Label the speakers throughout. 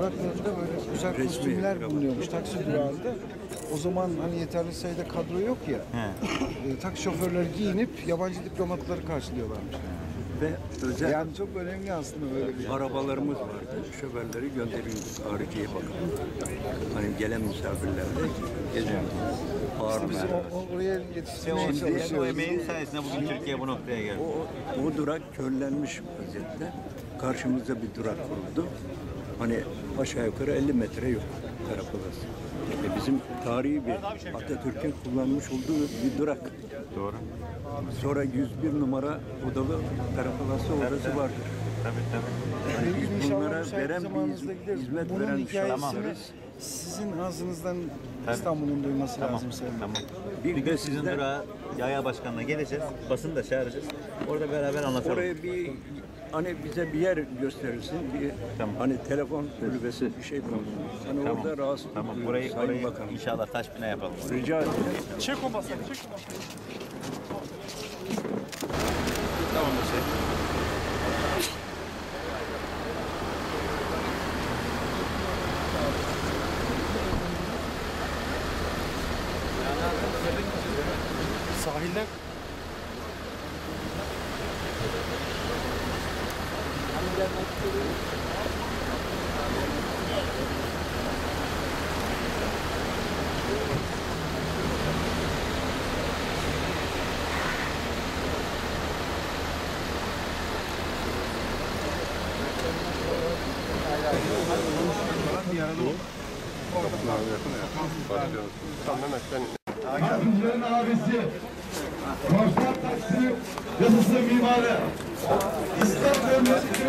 Speaker 1: duraklarında böyle güzel kostümler bulunuyormuş taksi durağında. O zaman hani yeterli sayıda kadro yok ya. Taksi şoförleri giyinip yabancı diplomatları karşılıyorlarmış.
Speaker 2: Ve özel
Speaker 1: Yani çok önemli aslında böyle bir
Speaker 2: arabalarımız vardı. Şoförleri gönderiyorduk hariciye bakalım. Hani gelen misafirlerle geziyorduk.
Speaker 1: İşte biz oraya yetiştirmeye çalışıyoruz.
Speaker 3: O emeğin sayesinde bugün Türkiye bu noktaya geldi.
Speaker 2: O durak körlenmiş vaziyette. Karşımızda bir durak kuruldu. Hani aşağı yukarı 50 metre yok Karakolası. Bizim tarihi bir Atatürk'ün kullanmış olduğu bir durak.
Speaker 3: Doğru.
Speaker 2: Sonra 101 numara odalı Karakolası orası vardır.
Speaker 3: Tabii.
Speaker 2: Yani biz bunlara
Speaker 1: müsait
Speaker 2: veren
Speaker 1: zamanınızda
Speaker 2: bir
Speaker 1: gideriz.
Speaker 2: hizmet
Speaker 1: Bunun
Speaker 2: veren
Speaker 1: hikayesini
Speaker 2: şahıslarız.
Speaker 1: sizin ağzınızdan İstanbul'un duyması lazım Sayın.
Speaker 3: Tamam.
Speaker 2: Bir
Speaker 3: Bir
Speaker 2: de
Speaker 3: gün sizin
Speaker 2: sizden
Speaker 3: durağa Yaya Başkanı'na geleceğiz. Basını da çağıracağız. Orada beraber anlatalım.
Speaker 2: oraya bir hani bize bir yer gösterirsin. Bir
Speaker 3: Tamam.
Speaker 2: hani telefon kulübesi bir şey konulsun. Hani
Speaker 3: Tamam.
Speaker 2: orada rahatsız
Speaker 3: Tamam.
Speaker 2: duyuyoruz
Speaker 3: Orayı
Speaker 2: Sayın Bakanım.
Speaker 3: inşallah taş bina yapalım.
Speaker 2: Rica ederim.
Speaker 4: Çek o masayı, çek o masayı.
Speaker 3: Tamam şey.
Speaker 4: Sahilden
Speaker 5: Taksicilerin abisi, Korsan Taksi Yasası Mimarı, İstanbul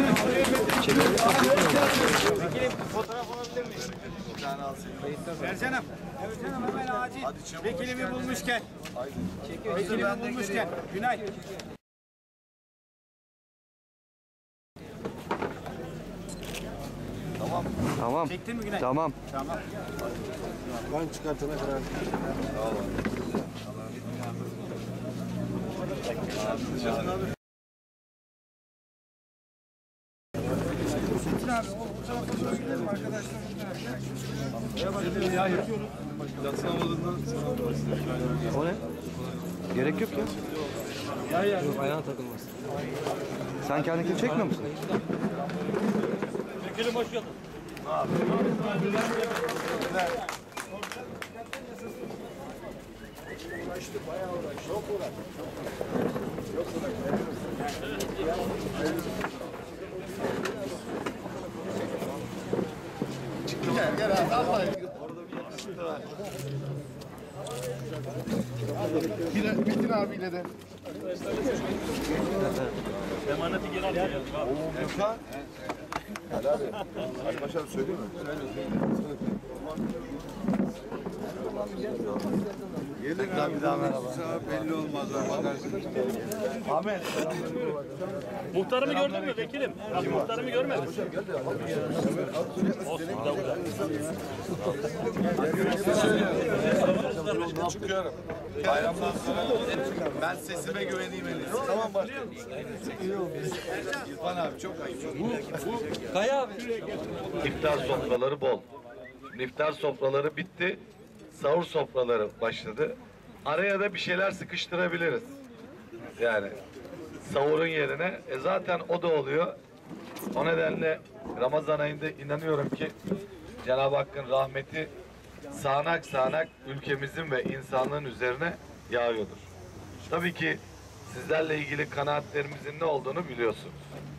Speaker 6: Vekilim fotoğraf alabilir miyiz? Bir tane alsın. Ercan'ım. Ercan'ım hemen acil. Vekilimi bulmuşken. Vekilimi bulmuşken. Günay.
Speaker 1: Tamam.
Speaker 6: Çektin mi Günay?
Speaker 1: Tamam.
Speaker 6: Tamam.
Speaker 1: Ben çıkartana kadar.
Speaker 6: Metin abi o tarafa doğru gidelim arkadaşlar.
Speaker 1: O ne? Gerek yok ya. Yok, ayağına takılmaz. Sen kendini çekmiyor musun?
Speaker 4: vekilim hoş geldin.
Speaker 5: Gel abi, vallahi. Metin abiyle de.
Speaker 4: Emaneti geri al.
Speaker 5: Hadi abi. Ali Paşa abi söyleyeyim mi? Gelir abi bir daha merhaba. Belli olmaz.
Speaker 4: Ahmet. Muhtarımı gördün mü vekilim? Muhtarımı görmedin.
Speaker 5: Çıkıyorum. Bayramdan sonra ben sesime güveneyim en iyisi. Tamam başkanım. İrfan abi çok ayıp.
Speaker 7: İftar sofraları bol. İftar sofraları bitti. Sahur sofraları başladı. Araya da bir şeyler sıkıştırabiliriz. Yani sahurun yerine zaten o da oluyor. O nedenle Ramazan ayında inanıyorum ki Cenab-ı Hakk'ın rahmeti sağanak sağanak ülkemizin ve insanlığın üzerine yağıyordur. Tabii ki sizlerle ilgili kanaatlerimizin ne olduğunu biliyorsunuz.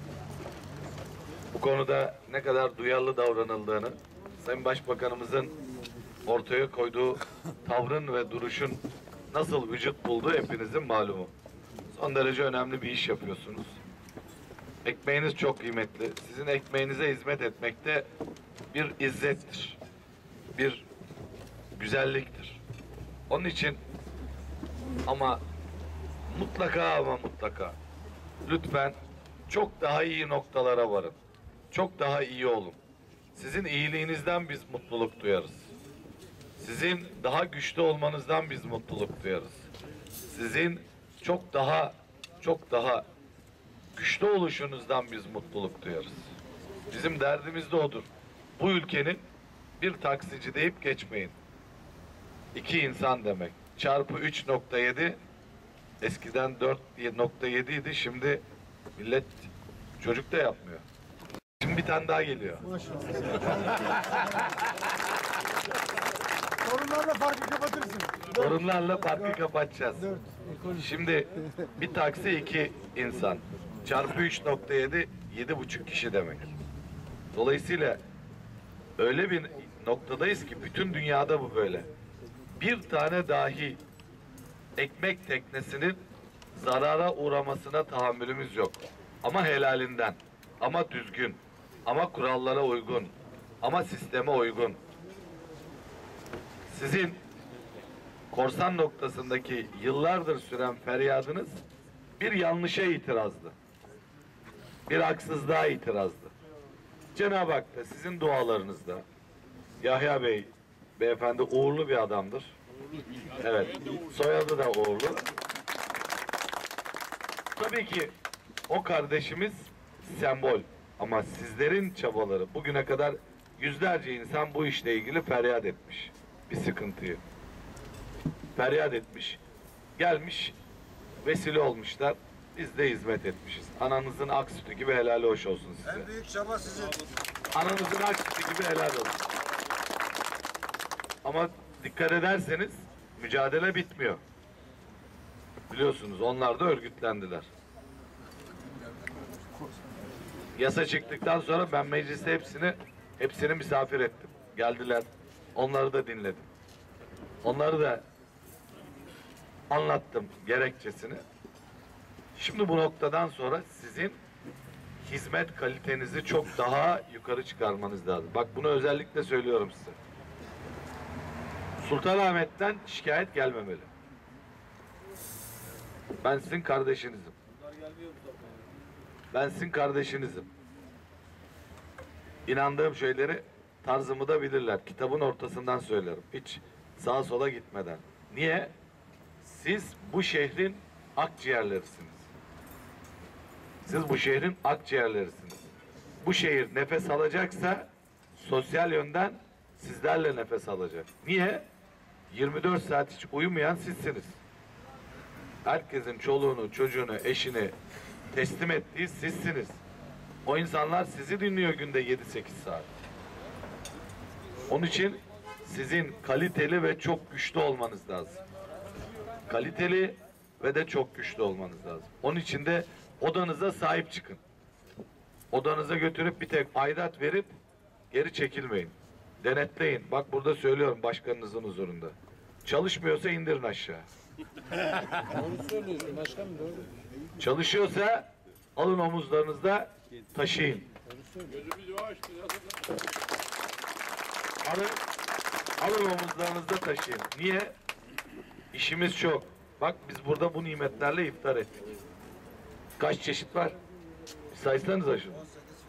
Speaker 7: Bu konuda ne kadar duyarlı davranıldığını, Sayın Başbakanımızın ortaya koyduğu tavrın ve duruşun nasıl vücut bulduğu hepinizin malumu. Son derece önemli bir iş yapıyorsunuz. Ekmeğiniz çok kıymetli. Sizin ekmeğinize hizmet etmekte bir izzettir. Bir güzelliktir. Onun için ama mutlaka lütfen çok daha iyi noktalara varın. Çok daha iyi olun. Sizin iyiliğinizden biz mutluluk duyarız. Sizin daha güçlü olmanızdan biz mutluluk duyarız. Sizin çok daha güçlü oluşunuzdan biz mutluluk duyarız. Bizim derdimiz de odur. Bu ülkenin bir taksici deyip geçmeyin. 2 insan demek. Çarpı 3.7, eskiden 4.7 idi, şimdi millet çocuk da yapmıyor. Şimdi bir tane daha geliyor.
Speaker 1: Sorunlarla farkı kapatırsın.
Speaker 7: Sorunlarla parkı kapatacağız. Şimdi bir taksi 2 insan. Çarpı 3.7, 7,5 kişi demek. Dolayısıyla öyle bir noktadayız ki bütün dünyada bu böyle. Bir tane dahi ekmek teknesinin zarara uğramasına tahammülümüz yok. Ama helalinden, ama düzgün, ama kurallara uygun, ama sisteme uygun. Sizin korsan noktasındaki yıllardır süren feryadınız bir yanlışa itirazdı. Bir haksızlığa itirazdı. Cenab-ı Hak da sizin dualarınızda, Yahya Bey, beyefendi uğurlu bir adamdır. Evet, soyadı da uğurlu. Tabii ki o kardeşimiz sembol. Ama sizlerin çabaları, bugüne kadar yüzlerce insan bu işle ilgili feryat etmiş. Bir sıkıntıyı. Feryat etmiş. Gelmiş, vesile olmuşlar. Biz de hizmet etmişiz. Ananızın ak sütü gibi helal hoş olsun size.
Speaker 5: En büyük çaba sizin.
Speaker 7: Ananızın ak sütü gibi helal olsun. Ama dikkat ederseniz mücadele bitmiyor. Biliyorsunuz onlar da örgütlendiler. Yasa çıktıktan sonra ben mecliste hepsini misafir ettim. Geldiler. Onları da dinledim. Onları da anlattım gerekçesini. Şimdi bu noktadan sonra sizin hizmet kalitenizi çok daha yukarı çıkarmanız lazım. Bak bunu özellikle söylüyorum size. Sultanahmet'ten şikayet gelmemeli. Ben sizin kardeşinizim. Ben sizin kardeşinizim. İnandığım şeyleri, tarzımı da bilirler. Kitabın ortasından söylerim. Hiç sağa sola gitmeden. Niye? Siz bu şehrin akciğerlerisiniz. Siz bu şehrin akciğerlerisiniz. Bu şehir nefes alacaksa sosyal yönden sizlerle nefes alacak. Niye? 24 saat hiç uyumayan sizsiniz. Herkesin çoluğunu, çocuğunu, eşini teslim ettiği sizsiniz. O insanlar sizi dinliyor günde 7-8 saat. Onun için sizin kaliteli ve çok güçlü olmanız lazım. Kaliteli ve de çok güçlü olmanız lazım. Onun için de odanıza sahip çıkın. Odanıza götürüp bir tek aidat verip geri çekilmeyin. Denetleyin. Bak burada söylüyorum başkanınızın huzurunda. Çalışmıyorsa indirin aşağı.
Speaker 1: Doğru söylüyorsun başkanım, doğru.
Speaker 7: Çalışıyorsa alın omuzlarınızda taşıyın. Alın omuzlarınızda taşıyın. Niye? İşimiz çok. Bak biz burada bu nimetlerle iftar ettik. Kaç çeşit var? Bir saysanıza şunu.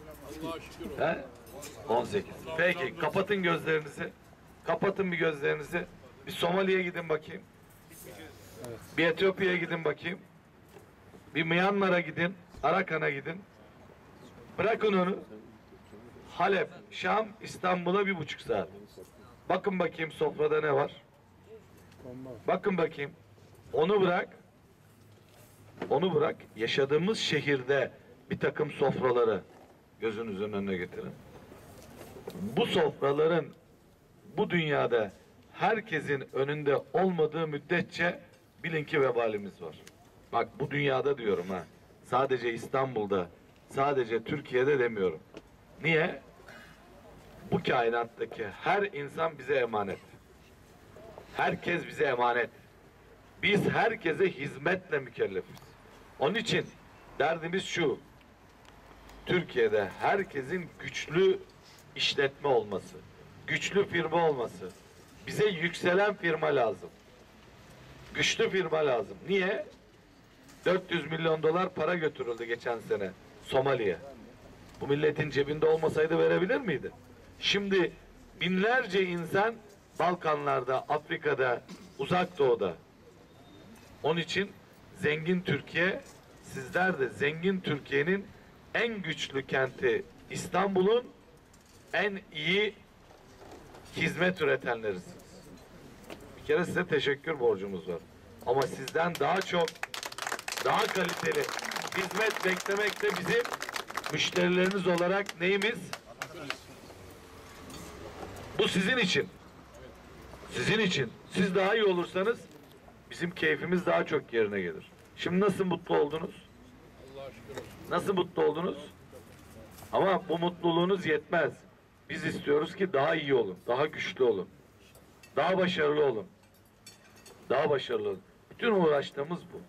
Speaker 7: 18. Peki kapatın gözlerinizi. Kapatın bir gözlerinizi. Bir Somali'ye gidin bakayım. Bir Etiyopya'ya gidin bakayım. Bir Myanmar'a gidin. Arakan'a gidin. Bırakın onu. Halep, Şam, İstanbul'a 1,5 saat. Bakın bakayım sofrada ne var? Bakın bakayım. Onu bırak. Onu bırak. Yaşadığımız şehirde bir takım sofraları gözünüzün önüne getirin. Bu sofraların bu dünyada herkesin önünde olmadığı müddetçe bilin ki vebalimiz var. Bak bu dünyada diyorum ha. Sadece İstanbul'da, sadece Türkiye'de demiyorum. Niye? Bu kainattaki her insan bize emanet. Herkes bize emanet. Biz herkese hizmetle mükellefiz. Onun için derdimiz şu. Türkiye'de herkesin güçlü işletme olması, güçlü firma olması. Bize yükselen firma lazım. Güçlü firma lazım. Niye? 400 milyon dolar para götürüldü geçen sene Somali'ye. Bu milletin cebinde olmasaydı verebilir miydi? Şimdi binlerce insan Balkanlarda, Afrika'da, Uzak Doğu'da. Onun için zengin Türkiye, sizler de zengin Türkiye'nin en güçlü kenti İstanbul'un en iyi hizmet üretenlerisiniz. Bir kere size teşekkür borcumuz var. Ama sizden daha çok, daha kaliteli hizmet beklemek de bizim müşterileriniz olarak neyimiz? Bu sizin için. Sizin için. Siz daha iyi olursanız bizim keyfimiz daha çok yerine gelir. Şimdi nasıl mutlu oldunuz? Nasıl mutlu oldunuz? Ama bu mutluluğunuz yetmez. Biz istiyoruz ki daha iyi olun, daha güçlü olun, daha başarılı olun. Daha başarılı olun. Bütün uğraştığımız bu.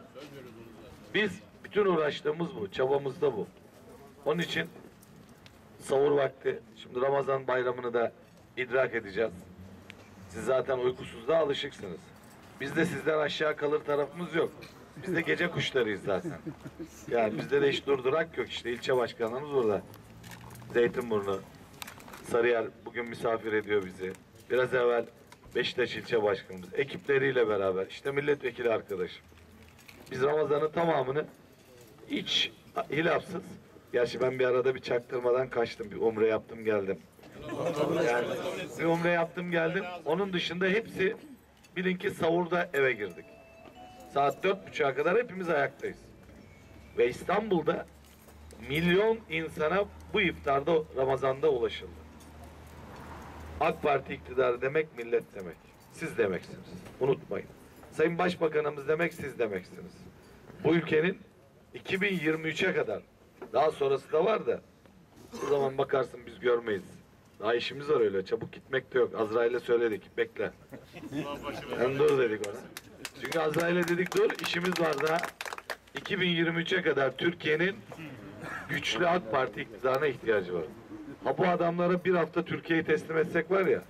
Speaker 7: Bütün uğraştığımız bu, çabamız da bu. Onun için sahur vakti, şimdi Ramazan bayramını da idrak edeceğiz. Siz zaten uykusuzluğa alışıksınız. Biz de sizden aşağı kalır tarafımız yok. Biz de gece kuşlarıyız zaten. Yani bizde de hiç durdurak yok. İşte ilçe başkanımız burada. Zeytinburnu, Sarıyer bugün misafir ediyor bizi. Biraz evvel Beşiktaş ilçe başkanımız, ekipleriyle beraber, işte milletvekili arkadaşım. Biz Ramazan'ın tamamını hiç hilafsız, gerçi ben bir arada bir çaktırmadan kaçtım, bir umre yaptım geldim. Yani bir umre yaptım geldim. Onun dışında hepsi bilin ki sahurda eve girdik. Saat 4.30'a kadar hepimiz ayaktayız. Ve İstanbul'da milyon insana bu iftarda Ramazan'da ulaşıldı. AK Parti iktidarı demek millet demek. Siz demeksiniz. Unutmayın. Sayın Başbakanımız demek siz demeksiniz. Bu ülkenin 2023'e kadar, daha sonrası da var da o zaman bakarsın biz görmeyiz. Daha işimiz var öyle. Çabuk gitmek de yok. Azrail'e söyledik. Bekle. Yani dur dedik ona. Çünkü Azrail'e dedik dur. İşimiz var daha. 2023'e kadar Türkiye'nin güçlü AK Parti iktidarına ihtiyacı var. Ha bu adamlara bir hafta Türkiye'yi teslim etsek var ya,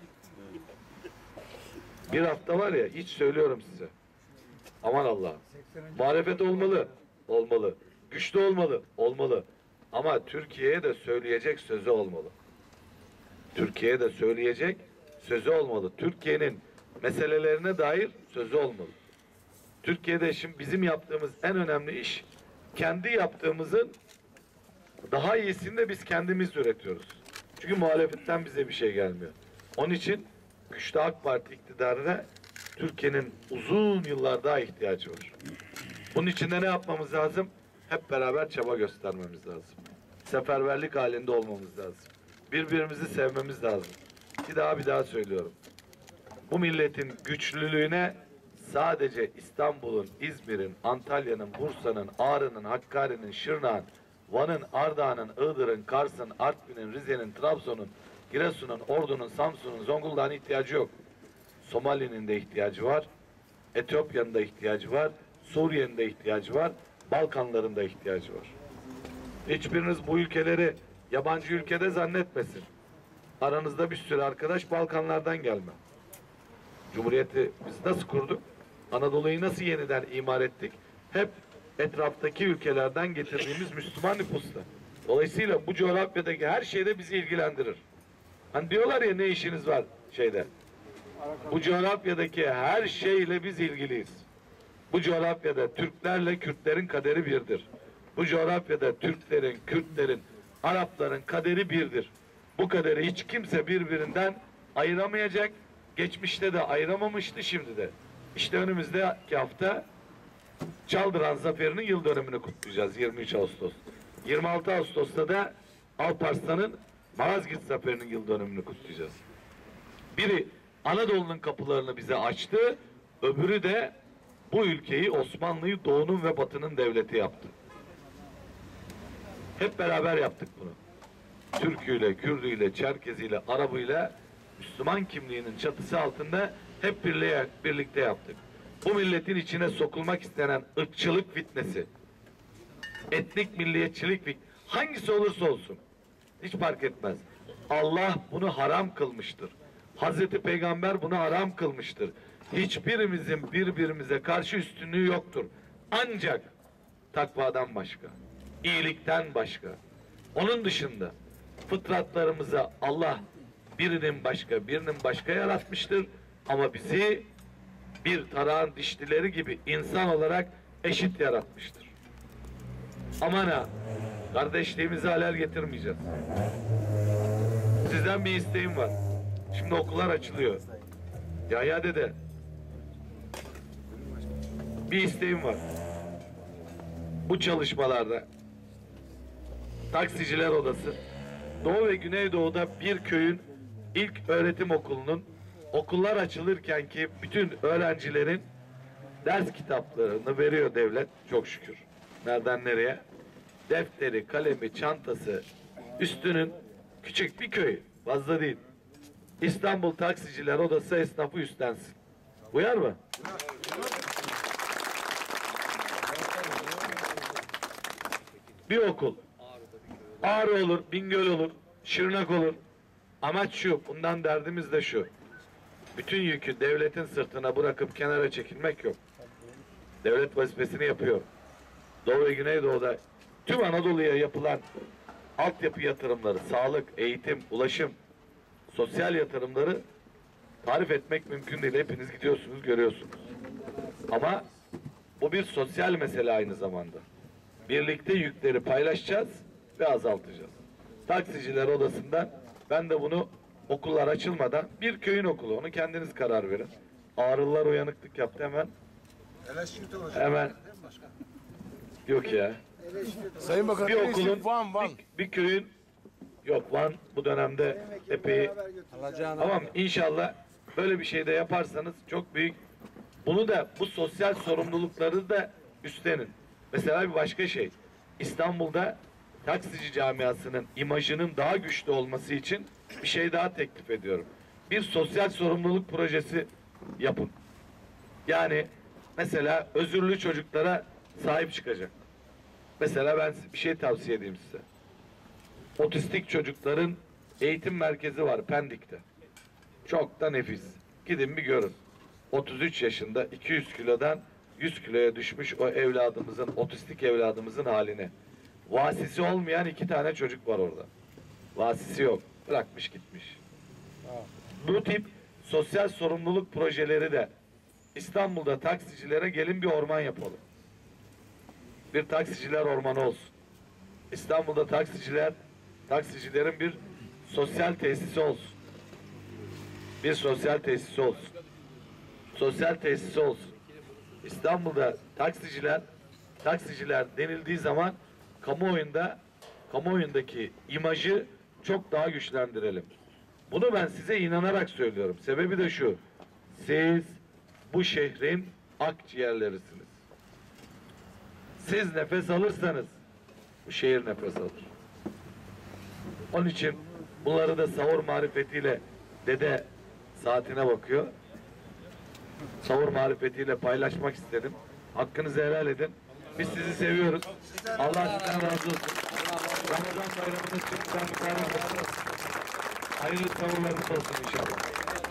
Speaker 7: bir hafta var ya, hiç söylüyorum size. Aman Allah'ım. Muhalefet olmalı. Olmalı. Güçlü olmalı. Olmalı. Ama Türkiye'ye de söyleyecek sözü olmalı. Türkiye'ye de söyleyecek sözü olmalı. Türkiye'nin meselelerine dair sözü olmalı. Türkiye'de şimdi bizim yaptığımız en önemli iş, kendi yaptığımızın daha iyisini de biz kendimiz üretiyoruz. Çünkü muhalefetten bize bir şey gelmiyor. Onun için güçlü AK Parti iktidarına Türkiye'nin uzun yıllar daha ihtiyacı var. Bunun için de ne yapmamız lazım? Hep beraber çaba göstermemiz lazım. Seferberlik halinde olmamız lazım. Birbirimizi sevmemiz lazım. Bir daha söylüyorum. Bu milletin güçlülüğüne sadece İstanbul'un, İzmir'in, Antalya'nın, Bursa'nın, Ağrı'nın, Hakkari'nin, Şırnak'ın, Van'ın, Ardahan'ın, Iğdır'ın, Kars'ın, Artvin'in, Rize'nin, Trabzon'un, Giresun'un, Ordu'nun, Samsun'un, Zonguldak'ın ihtiyacı yok. Somali'nin de ihtiyacı var. Etiyopya'nın da ihtiyacı var. Suriye'nin de ihtiyacı var. Balkanların da ihtiyacı var. Hiçbiriniz bu ülkeleri yabancı ülkede zannetmesin. Aranızda bir sürü arkadaş Balkanlardan gelme. Cumhuriyeti biz nasıl kurduk? Anadolu'yu nasıl yeniden imar ettik? Hep etraftaki ülkelerden getirdiğimiz Müslüman nüfusla. Dolayısıyla bu coğrafyadaki her şeyde bizi ilgilendirir. Hani diyorlar ya ne işiniz var şeyde. Bu coğrafyadaki her şeyle biz ilgiliyiz. Bu coğrafyada Türklerle Kürtlerin kaderi birdir. Bu coğrafyada Türklerin, Kürtlerin, Arapların kaderi birdir. Bu kaderi hiç kimse birbirinden ayıramayacak. Geçmişte de ayıramamıştı, şimdi de. İşte önümüzdeki hafta Çaldıran Zaferi'nin yıl dönümünü kutlayacağız 23 Ağustos. 26 Ağustos'ta da Alparslan'ın Malazgirt Zaferi'nin yıl dönümünü kutlayacağız. Biri Anadolu'nun kapılarını bize açtı, öbürü de bu ülkeyi, Osmanlı'yı doğunun ve batının devleti yaptı. Hep beraber yaptık bunu. Türküyle, Kürdüyle, Çerkeziyle, Arabıyla Müslüman kimliğinin çatısı altında hep birlikte yaptık. Bu milletin içine sokulmak istenen ırkçılık fitnesi, etnik milliyetçilik fitnesi, hangisi olursa olsun, hiç fark etmez. Allah bunu haram kılmıştır. Hazreti Peygamber bunu haram kılmıştır. Hiçbirimizin birbirimize karşı üstünlüğü yoktur. Ancak takvadan başka, iyilikten başka. Onun dışında fıtratlarımıza Allah birinin başka yaratmıştır. Ama bizi bir tarağın dişlileri gibi insan olarak eşit yaratmıştır. Aman ha, kardeşliğimize halel getirmeyeceğiz. Sizden bir isteğim var. Şimdi okullar açılıyor. Yahya dede. Bir isteğim var. Bu çalışmalarda Taksiciler Odası, Doğu ve Güneydoğu'da bir köyün ilk öğretim okulunun okullar açılırken ki bütün öğrencilerin ders kitaplarını veriyor devlet çok şükür. Nereden nereye? Defteri, kalemi, çantası, üstünün küçük bir köy, fazla değil. İstanbul Taksiciler Odası esnafı üstlensin. Uyar mı? Bir okul. Ağrı olur, Bingöl olur, Şırnak olur. Amaç şu, bundan derdimiz de şu. Bütün yükü devletin sırtına bırakıp kenara çekilmek yok. Devlet vazifesini yapıyor. Doğu ve Güneydoğu'da tüm Anadolu'ya yapılan altyapı yatırımları, sağlık, eğitim, ulaşım, sosyal yatırımları tarif etmek mümkün değil. Hepiniz gidiyorsunuz, görüyorsunuz. Ama bu bir sosyal mesele aynı zamanda. Birlikte yükleri paylaşacağız ve azaltacağız. Taksiciler Odası'ndan ben de bunu okullar açılmadan bir köyün okulu, onu kendiniz karar verin. Ağrılılar uyanıklık yaptı hemen. Hemen. Yok ya.
Speaker 5: Sayın Bakan,
Speaker 7: Bir okulun,
Speaker 5: Van.
Speaker 7: bir köyün, yok Van bu dönemde epey, tamam inşallah böyle bir şey de yaparsanız çok büyük, bunu da bu sosyal sorumlulukları da üstlenin. Mesela bir başka şey, İstanbul'da taksici camiasının imajının daha güçlü olması için bir şey daha teklif ediyorum. Bir sosyal sorumluluk projesi yapın. Yani mesela özürlü çocuklara sahip çıkacak. Mesela ben bir şey tavsiye edeyim size. Otistik çocukların eğitim merkezi var Pendik'te. Çok da nefis. Gidin bir görün. 33 yaşında 200 kilodan 100 kiloya düşmüş o evladımızın, otistik evladımızın halini. Vasisi olmayan 2 tane çocuk var orada. Vasisi yok. Bırakmış gitmiş. Bu tip sosyal sorumluluk projeleri de İstanbul'da taksicilere gelin bir orman yapalım. Bir taksiciler ormanı olsun. İstanbul'da taksicilerin bir sosyal tesisi olsun. Bir sosyal tesisi olsun. Sosyal tesisi olsun. İstanbul'da taksiciler denildiği zaman kamuoyundaki imajı çok daha güçlendirelim. Bunu ben size inanarak söylüyorum. Sebebi de şu. Siz bu şehrin akciğerlerisiniz. Siz nefes alırsanız bu şehir nefes alır. Onun için bunları da sahur marifetiyle dede saatine bakıyor. Sahur marifetiyle paylaşmak istedim. Hakkınızı helal edin. Biz sizi seviyoruz. Allah sizden razı olsun. Ramazan bayramınız şimdiden mübarek olsun. Hayırlı sahurlarınız olsun inşallah.